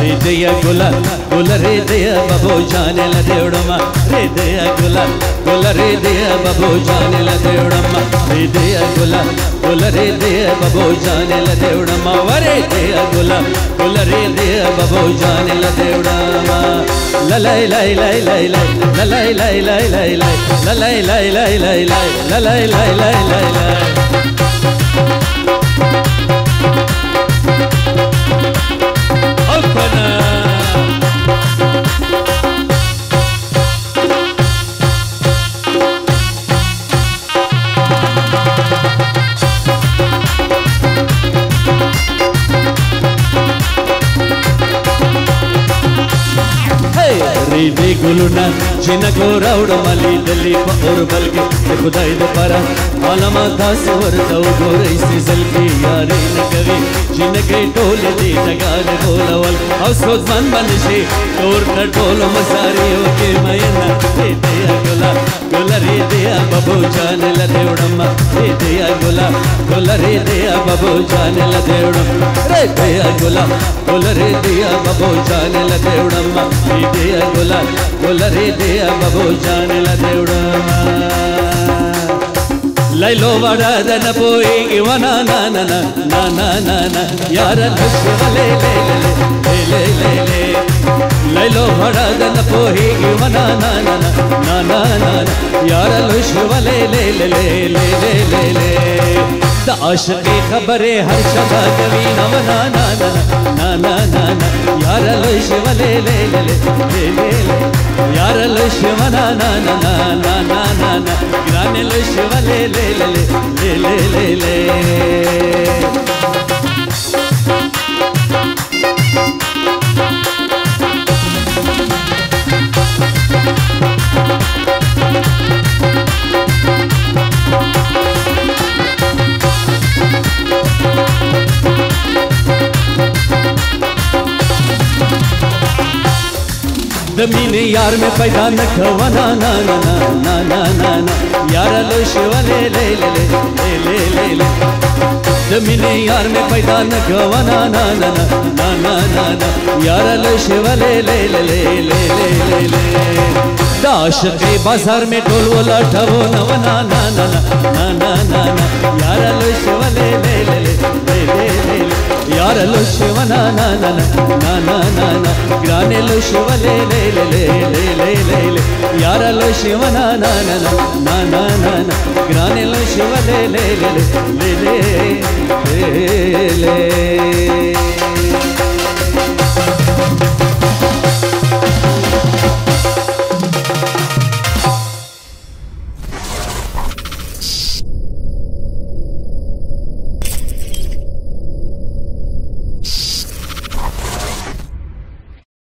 హృదయ గుల గుల హృదయ బబో జానెల దేవుడమ్మ హృదయ గుల గుల హృదయ బబో జానెల దేవుడమ్మ హృదయ గుల గుల హృదయ బబో జానెల దేవుడమ్మ హృదయ గుల గుల హృదయ బబో జానెల దేవుడమ్మ లలై లై లై లై లై లలై లై లై లై లై లలై లై లై లై లై లలై లై లై లై లై गुलुना जिनको राउड मली दिल्ली और बल्कि खुदाई दे पारा आलमा था सवर दो गोरे से जल्दी यारी न कभी जिनके टोले दी नगाल बोलवल औसोद मन बनशे और न टोलो मसारी ओके मयना रे दिया गुला गुला रे दिया बबू जाने ल देवड़म्मा रे दिया गुला गुला रे दिया बबू जाने ल देवड़म्मा रे दिया गुला गुला रे दिया बबू जाने ल देवड़म्मा रे दिया गुला गुला रे दिया बबू जाने ल देवड़म्मा लैलो वड़दन पोई वना ना ना ना ना ना ना ना यार लुशवले ले ले ले ले ले ले लैलो वड़दन पोई वना ना ना ना ना ना ना यार लुशवले ले ले ले ले ले ले ले दाश की खबरें हर शबा कभी नवना ना ना ना ना ना ना यार लुशवले ले ले ले ले ले ले यार लुशवना ना ना ना ना ना ना ना ग्राने लुशवले ले ले ले ले ले ले ज़मीने यार में पैदा न खवाना ना ना ना ना ना ना ना यार लुशवले ले ले ले ले ले ले ज़मीने यार में पैदा न खवाना ना ना ना ना ना ना ना यार लुशवले ले ले ले ले ले ले दाश के बाजार में ढोल वाला ठवो नवना ना ना ना ना ना ना ना यार लुशवले ले ले ले ले ले यार लुशवना ना ना ना ना ना ना ना ग्राने लुशवले ले ले ले ले ले ले यार लुशवना ना ना ना ना ना ना ना ग्राने लुशवले ले ले ले ले ले ले